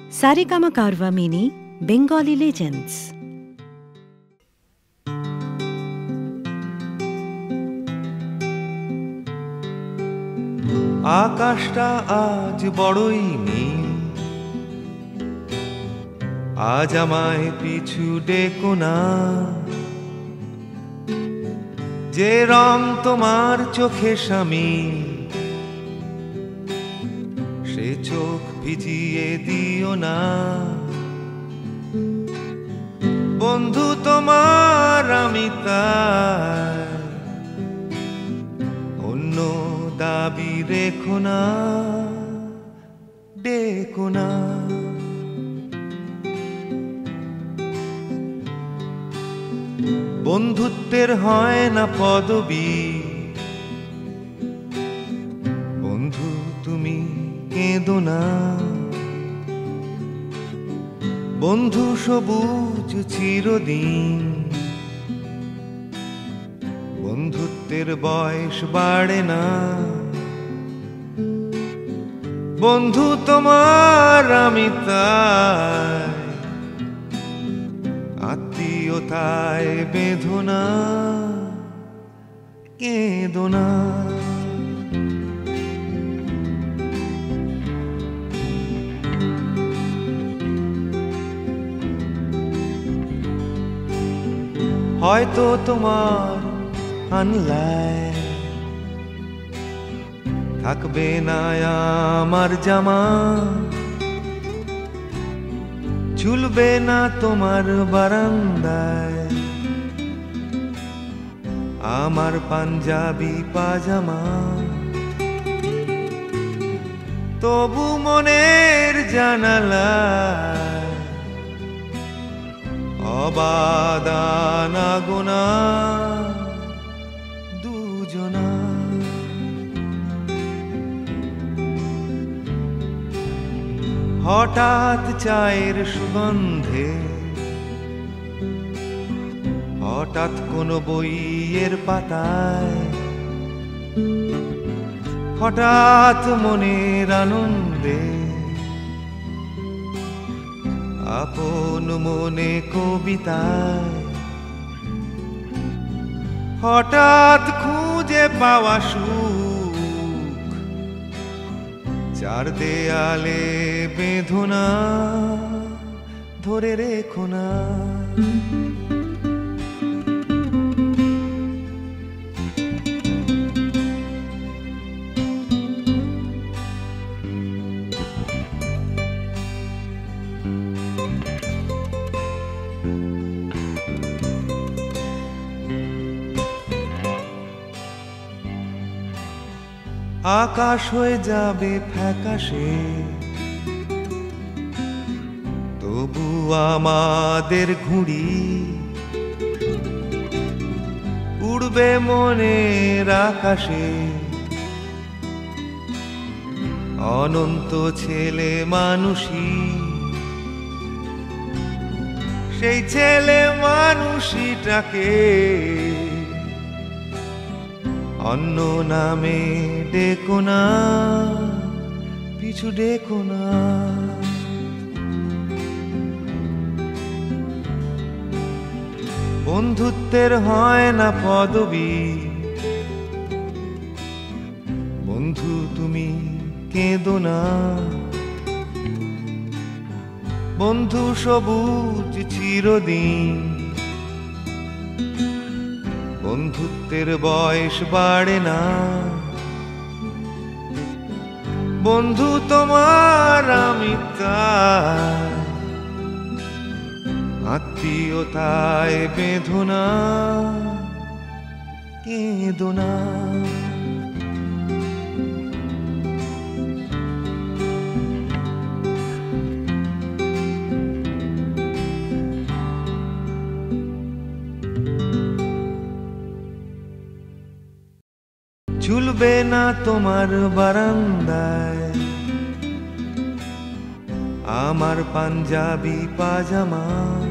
Saregama Karva Mini Bengali Legends. আকাশটা আজ বড়ই নীল, আজ আমায় পিছু ডেকো না। যে রং তোমার চোখে শামিল, সে চোখ ভিজিয়ে দিও না। বন্ধু তোমার আমি তাই, অন্য দাবি রেখো না, ডেকো না। বন্ধুত্বের হয় না পদবী, বন্ধু তুমি কেঁদো না। বন্ধু সবুজ চিরদিন, বন্ধুত্বের বয়স বাড়ে না। বন্ধু তোমার আমি তাই, আত্মীয়তায় বেঁধো না, কেঁদো না। হয়তো তোমার আনলায় থাকবে না আমার জামা, ঝুলবে না তোমার বারান্দায় আমার পাঞ্জাবি পাজামা। তবু মনের জানালায় অবাধ আনাগোনা দুজনা। হঠাৎ চায়ের সুগন্ধে, হঠাৎ কোনো বইয়ের পাতায়, হঠাৎ মনের আনন্দে, আপন মনে কবিতায়, হঠাৎ খুঁজে পাওয়া সুখ চার দেয়ালে বেঁধো না, ধরে রেখো না। আকাশ হয়ে যাবে ফ্যাকাশে, তবু আমাদের ঘুড়ি উড়বে মনের আকাশে। অনন্ত ছেলে মানুষই, সেই ছেলে মানুষটাকে অন্য নামে ডেকো না, পিছু ডেকো না। বন্ধুত্বের হয় না পদবী, বন্ধু তুমি কেঁদো না। বন্ধু সবুজ চিরদিন, বন্ধুত্বের বয়স বাড়ে না। বন্ধু তোমার আমি তাই, আত্মীয়তায় বেঁধো না, কেঁদো না। ঝুলবে না তোমার বারান্দায় আমার পাঞ্জাবি পাজামা।